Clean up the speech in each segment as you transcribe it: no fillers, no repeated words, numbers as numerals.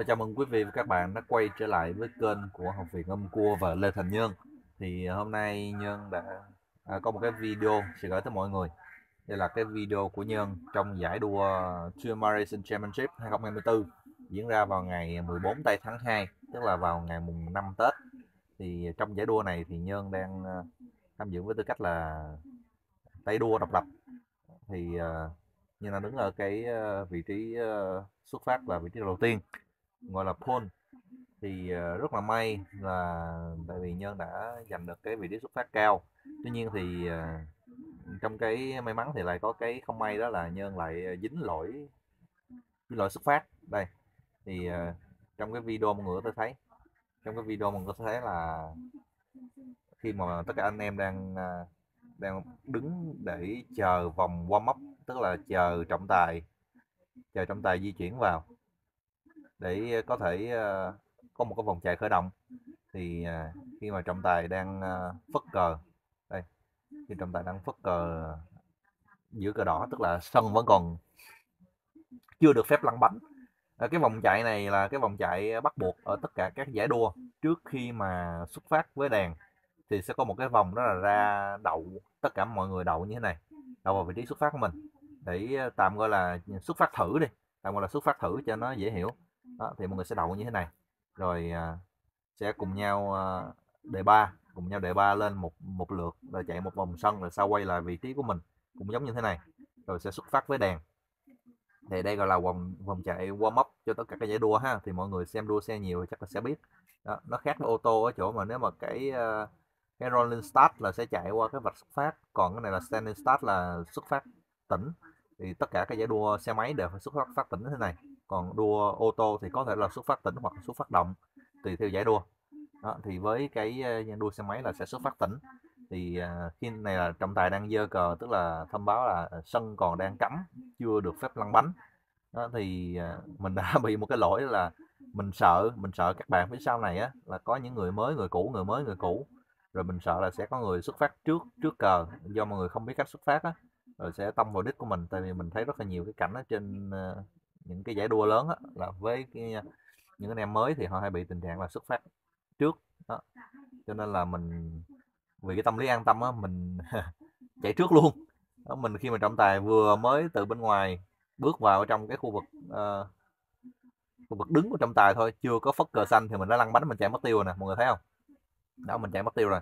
Và chào mừng quý vị và các bạn đã quay trở lại với kênh của Học viện Âm Cua và Lê Thành Nhân. Thì hôm nay Nhân đã có một cái video sẽ gửi tới mọi người. Đây là cái video của Nhân trong giải đua Tour Racing Championship 2024 diễn ra vào ngày 14 tây tháng 2, tức là vào ngày mùng 5 Tết. Thì trong giải đua này thì Nhân đang tham dự với tư cách là tay đua độc lập. Thì Nhân đang đứng ở cái vị trí xuất phát là vị trí đầu tiên, gọi là pole. Thì rất là may là tại vì Nhân đã giành được cái vị trí xuất phát cao. Tuy nhiên thì trong cái may mắn thì lại có cái không may, đó là Nhân lại dính lỗi xuất phát đây. Thì trong cái video mọi người có thể thấy trong cái video mọi người có thể thấy là khi mà tất cả anh em đang đứng để chờ vòng warm up, tức là chờ trọng tài di chuyển vào để có thể có một cái vòng chạy khởi động. Thì khi mà trọng tài đang phất cờ đây, khi trọng tài đang phất cờ giữ cờ đỏ, tức là sân vẫn còn chưa được phép lăn bánh. Cái vòng chạy này là cái vòng chạy bắt buộc ở tất cả các giải đua. Trước khi mà xuất phát với đèn thì sẽ có một cái vòng, đó là ra đậu, tất cả mọi người đậu như thế này, đậu vào vị trí xuất phát của mình để tạm gọi là xuất phát thử đi, tạm gọi là xuất phát thử cho nó dễ hiểu. Đó, thì mọi người sẽ đậu như thế này, rồi sẽ cùng nhau đề ba lên một một lượt, rồi chạy một vòng sân, rồi sau quay lại vị trí của mình cũng giống như thế này, rồi sẽ xuất phát với đèn. Thì đây gọi là vòng vòng chạy warm up cho tất cả các giải đua ha. Thì mọi người xem đua xe nhiều thì chắc là sẽ biết. Đó, nó khác với ô tô ở chỗ mà nếu mà cái rolling start là sẽ chạy qua cái vạch xuất phát, còn cái này là standing start là xuất phát tỉnh. Thì tất cả các giải đua xe máy đều phải xuất phát tỉnh thế này, còn đua ô tô thì có thể là xuất phát tỉnh hoặc xuất phát động, tùy theo giải đua. Đó, thì với cái đua xe máy là sẽ xuất phát tỉnh. Thì khi này là trọng tài đang giơ cờ, tức là thông báo là sân còn đang cấm, chưa được phép lăn bánh. Đó, thì mình đã bị một cái lỗi là mình sợ các bạn phía sau này á, là có những người mới người cũ, người mới người cũ, rồi mình sợ là sẽ có người xuất phát trước trước cờ, do mọi người không biết cách xuất phát á, rồi sẽ tông vào đích của mình. Tại vì mình thấy rất là nhiều cái cảnh ở trên những cái giải đua lớn á, là với những anh em mới thì họ hay bị tình trạng là xuất phát trước. Đó, cho nên là mình vì cái tâm lý an tâm á, mình chạy trước luôn. Đó, mình khi mà trọng tài vừa mới từ bên ngoài bước vào trong cái khu vực đứng của trọng tài thôi, chưa có phất cờ xanh thì mình đã lăn bánh, mình chạy mất tiêu rồi nè, mọi người thấy không? Đó, mình chạy mất tiêu rồi.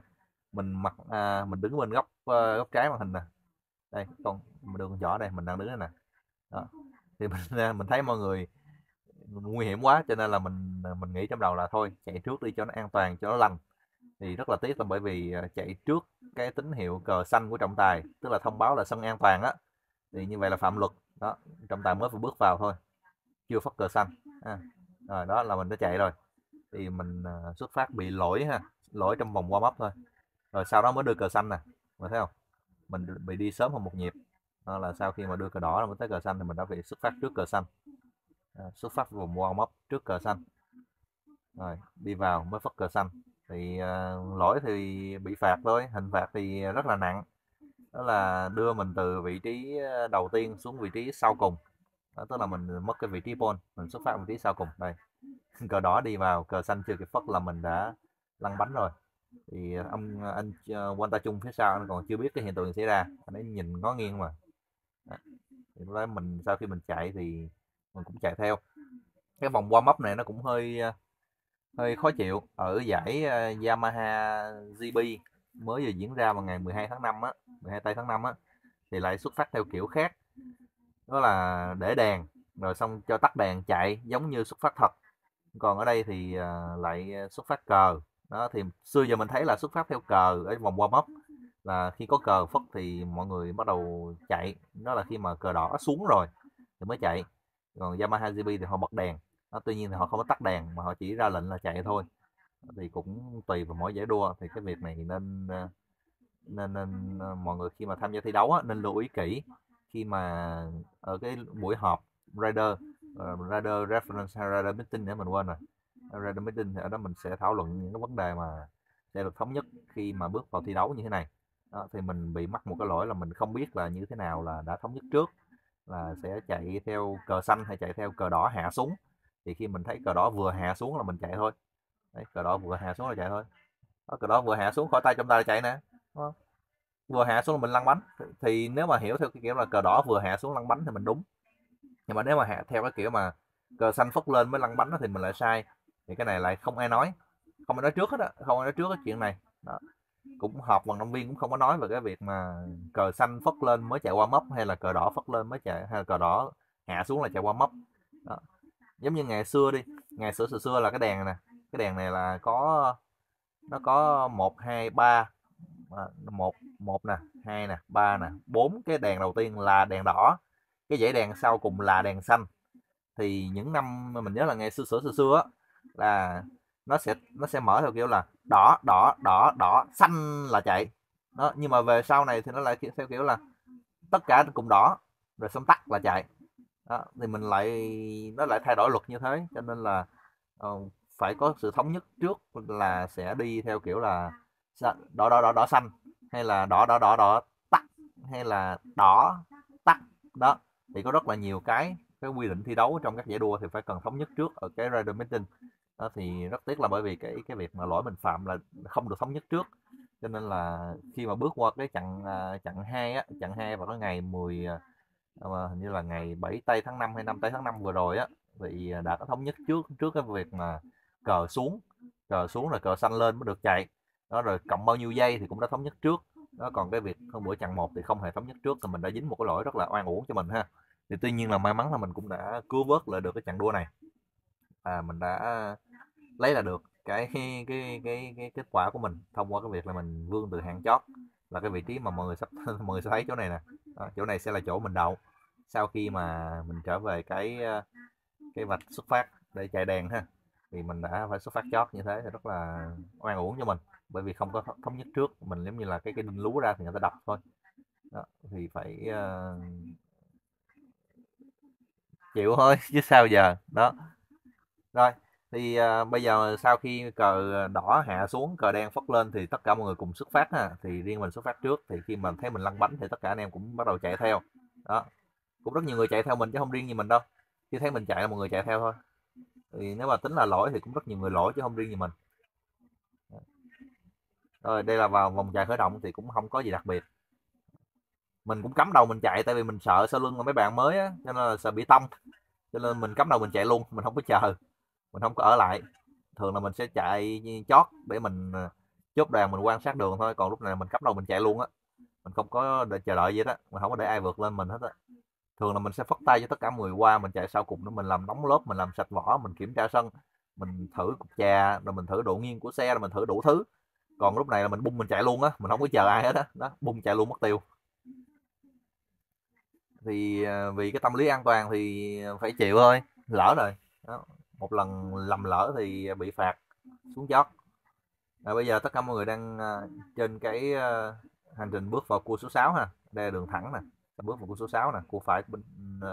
Mình đứng bên góc trái màn hình nè, đây con đường nhỏ đây, mình đang đứng đây nè. Đó, thì mình thấy mọi người nguy hiểm quá, cho nên là mình nghĩ trong đầu là thôi chạy trước đi cho nó an toàn, cho nó lành. Thì rất là tiếc là bởi vì chạy trước cái tín hiệu cờ xanh của trọng tài, tức là thông báo là sân an toàn á, thì như vậy là phạm luật. Đó, trọng tài mới vừa bước vào thôi, chưa phất cờ xanh. À, rồi đó là mình đã chạy rồi. Thì mình xuất phát bị lỗi ha, lỗi trong vòng warm up thôi, rồi sau đó mới đưa cờ xanh nè, mà thấy không, mình bị đi sớm hơn một nhịp. Đó là sau khi mà đưa cờ đỏ mới tới cờ xanh thì mình đã bị xuất phát trước cờ xanh. Xuất phát vòng warm up trước cờ xanh, rồi đi vào mới phất cờ xanh. Thì lỗi thì bị phạt thôi, hình phạt thì rất là nặng, đó là đưa mình từ vị trí đầu tiên xuống vị trí sau cùng. Đó, tức là mình mất cái vị trí pole, mình xuất phát vị trí sau cùng đây. Cờ đỏ đi vào, cờ xanh chưa kịp phất là mình đã lăn bánh rồi. Thì anh quan ta chung phía sau anh còn chưa biết cái hiện tượng xảy ra, anh ấy nhìn ngó nghiêng mà. Đó, thì lúc đó mình sau khi mình chạy thì mình cũng chạy theo. Cái vòng warm up này nó cũng hơi hơi khó chịu ở giải Yamaha GP mới vừa diễn ra vào ngày 12 tháng 5 á, 12 tây tháng 5 á, thì lại xuất phát theo kiểu khác. Đó là để đèn rồi xong cho tắt đèn chạy giống như xuất phát thật. Còn ở đây thì lại xuất phát cờ. Đó, thì xưa giờ mình thấy là xuất phát theo cờ ở vòng warm up, là khi có cờ phất thì mọi người bắt đầu chạy, đó là khi mà cờ đỏ xuống rồi thì mới chạy. Còn Yamaha GP thì họ bật đèn. Đó, tuy nhiên thì họ không có tắt đèn mà họ chỉ ra lệnh là chạy thôi. Thì cũng tùy vào mỗi giải đua, thì cái việc này nên nên mọi người khi mà tham gia thi đấu á, nên lưu ý kỹ khi mà ở cái buổi họp rider, rider reference hay rider meeting để mình quên rồi. Rider meeting thì ở đó mình sẽ thảo luận những cái vấn đề mà sẽ được thống nhất khi mà bước vào thi đấu như thế này. Đó, thì mình bị mắc một cái lỗi là mình không biết là như thế nào là đã thống nhất trước, là sẽ chạy theo cờ xanh hay chạy theo cờ đỏ hạ xuống. thì khi mình thấy cờ đỏ vừa hạ xuống là mình chạy thôi. Đấy, cờ đỏ vừa hạ xuống là chạy thôi. Đó, cờ đỏ vừa hạ xuống khỏi tay trong tay là chạy nè, đúng không? Vừa hạ xuống là mình lăn bánh. Thì nếu mà hiểu theo cái kiểu là cờ đỏ vừa hạ xuống lăn bánh thì mình đúng, nhưng mà nếu mà hạ theo cái kiểu mà cờ xanh phất lên mới lăn bánh thì mình lại sai. Thì cái này lại không ai nói, không ai nói trước hết á, không ai nói trước cái chuyện này. Đó, cũng họp vận động viên cũng không có nói về cái việc mà cờ xanh phất lên mới chạy qua mấp, hay là cờ đỏ phất lên mới chạy, hay là cờ đỏ hạ xuống là chạy qua mấp. Đó. Giống như ngày xưa đi, ngày xưa là cái đèn này nè, cái đèn này là nó có một hai ba, một một nè, hai nè, ba nè, bốn cái đèn đầu tiên là đèn đỏ, cái dãy đèn sau cùng là đèn xanh. Thì những năm mà mình nhớ là ngày xưa á, là nó sẽ mở theo kiểu là đỏ đỏ đỏ đỏ xanh là chạy. Đó, nhưng mà về sau này thì nó lại theo kiểu là tất cả cùng đỏ rồi xong tắt là chạy. Đó, thì nó lại thay đổi luật như thế, cho nên là ờ, phải có sự thống nhất trước là sẽ đi theo kiểu là đỏ đỏ đỏ đỏ xanh, hay là đỏ đỏ đỏ đỏ tắt, hay là đỏ tắt. Đó, thì có rất là nhiều cái quy định thi đấu trong các giải đua thì phải cần thống nhất trước ở cái rider meeting. Đó, thì rất tiếc là bởi vì cái việc mà lỗi mình phạm là không được thống nhất trước, cho nên là khi mà bước qua cái chặng 2 á, chặng 2 vào cái ngày 10 hình như là ngày 7 tây tháng 5 hay 5 tây tháng 5 vừa rồi á, thì đã có thống nhất trước trước cái việc mà cờ xuống cờ xuống rồi cờ xanh lên mới được chạy. Đó, rồi cộng bao nhiêu giây thì cũng đã thống nhất trước. Đó, còn cái việc hôm bữa chặng 1 thì không hề thống nhất trước, thì mình đã dính một cái lỗi rất là oan uổng cho mình ha. Thì tuy nhiên là may mắn là mình cũng đã cứu vớt lại được cái chặng đua này, mình đã lấy lại được cái kết quả của mình thông qua cái việc là mình vươn từ hàng chót, là cái vị trí mà mọi người sẽ thấy chỗ này nè. Đó, chỗ này sẽ là chỗ mình đậu sau khi mà mình trở về cái vạch xuất phát để chạy đèn ha. Thì mình đã phải xuất phát chót như thế thì rất là oan uổng cho mình, bởi vì không có thống nhất trước, mình giống như là cái đinh lúa ra thì người ta đập thôi. Đó, thì phải chịu thôi chứ sao giờ. Đó, rồi thì bây giờ sau khi cờ đỏ hạ xuống, cờ đen phất lên thì tất cả mọi người cùng xuất phát ha. Thì riêng mình xuất phát trước, thì khi mà thấy mình lăn bánh thì tất cả anh em cũng bắt đầu chạy theo. Đó, cũng rất nhiều người chạy theo mình chứ không riêng gì mình đâu, chứ thấy mình chạy là mọi người chạy theo thôi. Thì nếu mà tính là lỗi thì cũng rất nhiều người lỗi chứ không riêng gì mình. Rồi đây là vào vòng chạy khởi động thì cũng không có gì đặc biệt. Mình cũng cắm đầu mình chạy tại vì mình sợ sau lưng là mấy bạn mới á, cho nên là sợ bị tông, cho nên mình cắm đầu mình chạy luôn, mình không có chờ, mình không có ở lại. Thường là mình sẽ chạy chót để mình chốt đoàn, mình quan sát đường thôi, còn lúc này mình cắm đầu mình chạy luôn á, mình không có để chờ đợi gì đó, mình không có để ai vượt lên mình hết á. Thường là mình sẽ phất tay cho tất cả mọi người qua, mình chạy sau cùng để mình làm nóng lớp, mình làm sạch vỏ, mình kiểm tra sân, mình thử cục trà, rồi mình thử độ nghiêng của xe, rồi mình thử đủ thứ. Còn lúc này là mình bung mình chạy luôn á, mình không có chờ ai hết á. Đó, bung chạy luôn mất tiêu. Thì vì cái tâm lý an toàn thì phải chịu thôi, lỡ rồi. Đó, một lần lầm lỡ thì bị phạt xuống chót. Bây giờ tất cả mọi người đang trên cái hành trình bước vào cua số 6 ha. Đây là đường thẳng nè, bước vào cua số 6 nè, cua phải bên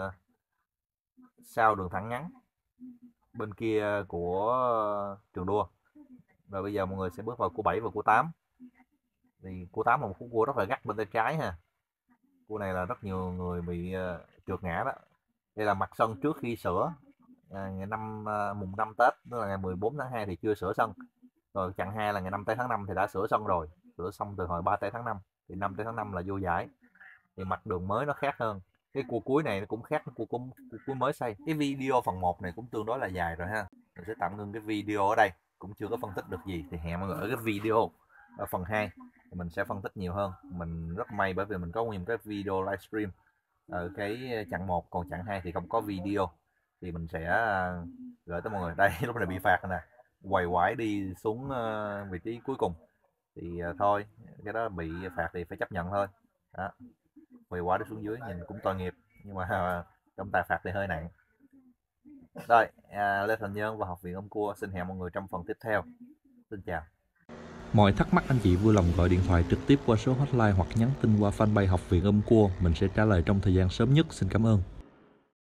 sau đường thẳng ngắn bên kia của trường đua. Rồi bây giờ mọi người sẽ bước vào cua 7 và cua 8. Thì cua 8 là một cua rất là gắt bên tay trái ha. Cua này là rất nhiều người bị trượt ngã đó. Đây là mặt sân trước khi sửa. Ngày mùng 5 Tết, tức là ngày 14 tháng 2 thì chưa sửa sân. Rồi chặng 2 là ngày 5 tây tháng 5 thì đã sửa sân rồi, sửa xong từ hồi 3 tây tháng 5. Thì 5 tây tháng 5 là vô giải. Thì mặt đường mới nó khác hơn. Cái cua cuối này nó cũng khác với cua cuối mới xây. Cái video phần 1 này cũng tương đối là dài rồi ha. Mình sẽ tạm ngưng cái video ở đây, cũng chưa có phân tích được gì, thì hẹn mọi người ở cái video ở phần 2 thì mình sẽ phân tích nhiều hơn. Mình rất may bởi vì mình có nguyên cái video livestream ở cái chặng 1, còn chặng 2 thì không có video, thì mình sẽ gửi tới mọi người. Đây lúc này bị phạt nè, quầy quải đi xuống vị trí cuối cùng thì thôi, cái đó bị phạt thì phải chấp nhận thôi. Đó, quầy quải đi xuống dưới nhìn cũng tội nghiệp, nhưng mà trong tài phạt thì hơi nặng. Rồi, Lê Thành Nhân và Học viện Ôm Cua xin hẹn mọi người trong phần tiếp theo. Xin chào. Mọi thắc mắc anh chị vui lòng gọi điện thoại trực tiếp qua số hotline hoặc nhắn tin qua fanpage Học viện Ôm Cua, mình sẽ trả lời trong thời gian sớm nhất. Xin cảm ơn.